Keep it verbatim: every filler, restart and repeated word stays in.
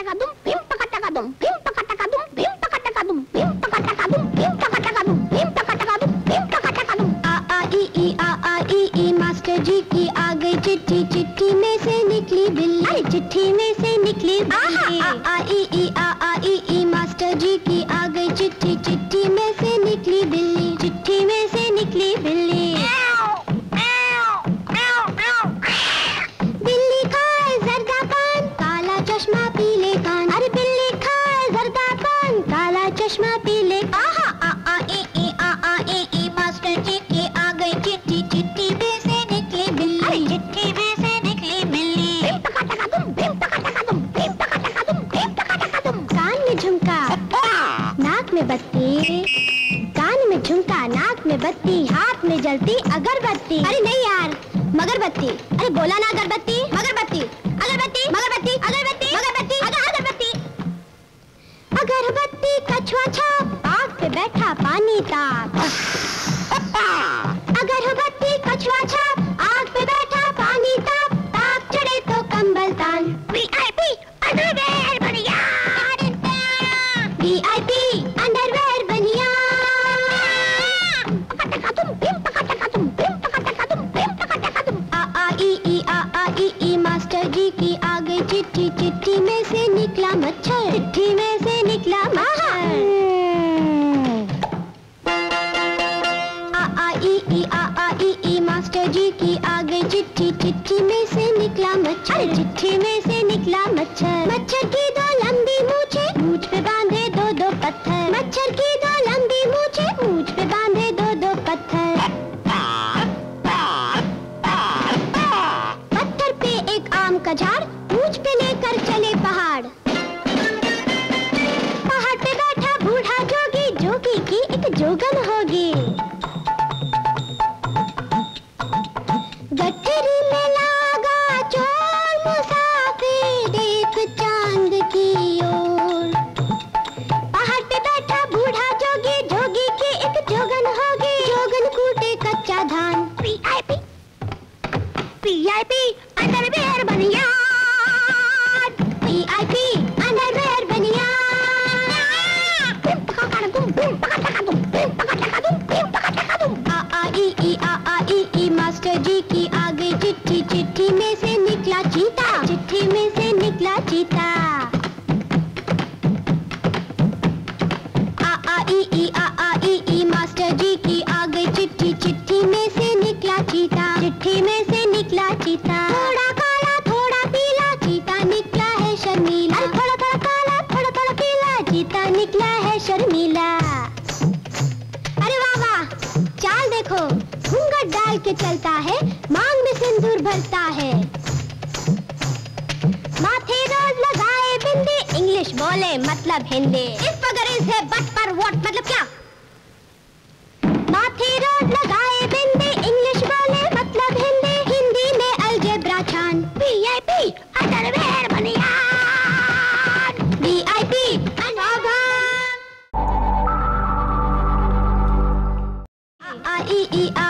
पकटकदुम भीम पकटकदुम भीम पकटकदुम भीम पकटकदुम भीम पकटकदुम भीम पकटकदुम भीम पकटकदुम भीम पकटकदुम। आ आ ई ई आ आ ई ई मास्टर जी की आ गई चिट्ठी, चिट्ठी में से निकली बिल्ली, अरे चिट्ठी में से निकली बिल्ली। आ आ ई ई आ आ ई ई मास्टर जी की आ गई चिट्ठी, चिट्ठी में से निकली बिल्ली, चिट्ठी में से निकली बिल्ली। बिल्ली खाए जर्दा पान, काला चश्मा पीले कान, अरे बिल्ली खाए जर्दा पान, काला चश्मा पीले। आहा आ आ ई ई आ आ ई ई मास्टर जी की आ गई चिट्ठी, चिट्ठी में से निकली बिल्ली, अरे चिट्ठी में से निकली बिल्ली। भीम पकटकदुम भीम पकटकदुम भीम पकटकदुम भीम पकटकदुम। कान में झुमका, नाक में बत्ती, कान में झुमका, नाक में बत्ती, हाथ में जलती अगरबत्ती। अरे नहीं यार, मगरबत्ती। अरे बोला ना अगरबत्ती, मगरबत्ती, अगरबत्ती, मगरबत्ती, अगरबत्ती, मगरबत्ती, अगरबत्ती। अगरबत्ती कछुआ छाप, आग पे बैठा पानी ताप। अगरबत्ती कछुआ छाप, आग पे बैठा पानी ताप, ताप चढ़े तो कंबल तान। वीआईपी अंडरवेयर बनिया, वीआईपी अंडरवेयर बनिया। पकटकदुम भीम पकटकदुम भीम पकटकदुम भीम पकटकदुम। आ आ ई ई आ आ ई ई मास्टर जी की आ गई चिट्ठी, चिट्ठी में से निकला मच्छर, चिट्ठी में से निकला मच्छर। आ आ ई ई आ आ ई ई मास्टर जी की आ गई चिट्ठी, चिट्ठी में से निकला मच्छर, चिट्ठी में से निकला मच्छर। मच्छर की दो लंबी मूछें, मूछ पे बांधे दो दो पत्थर, मच्छर की दो लंबी मूछें, मूछ पे बांधे दो दो पत्थर। पत्थर पे एक आम का झाड़, मूछ पे लेकर चले पहाड़। पहाड़ पे बैठा बूढ़ा जोगी, जोगी की एक जोगन होगी। गठरी में लागा चोर मुसाफिर, देख चांद की ओर। पहाड़ पे बैठा बूढ़ा जोगी, जोगी की एक जोगन होगी। जोगन कूटे कच्चा धान। वीआईपी वीआईपी अंडरवेयर बनिया, वीआईपी अंडरवेयर बनिया। भीम पकटकदुम भीम पकटकदुम भीम पकटकदुम भीम पकटकदुम। आ आ ई ई आ आ ई ई मास्टर जी की आ गई चिट्ठी, चिट्ठी में से निकला चीता, चिट्ठी में से निकला चीता। आ आ ई ई आ आ ई ई मास्टर जी की आ गई चिट्ठी, चिट्ठी में से निकला चीता, चिट्ठी में से निकला चीता। थोड़ा काला थोड़ा पीला, चीता निकला है शर्मीला, अरे थोड़ा थोड़ा काला थोड़ा थोड़ा पीला, चीता निकला है शर्मीला। अरे वाह वाह, चाल देखो, घूंघट डाल के चलता है, मांग में सिंदूर भरता है। माथे रोज लगाए बिंदी, इंग्लिश बोले मतलब हिंदी। इस वगर इज है बट पर व्हाट मतलब क्या? माथे रोज लगाए बिंदी, इंग्लिश बोले मतलब हिंदी, हिंदी में अलजेब्रा छान। वीआईपी अंडरवेयर बनिया, वीआईपी अंडरवेयर। आ ई ई आ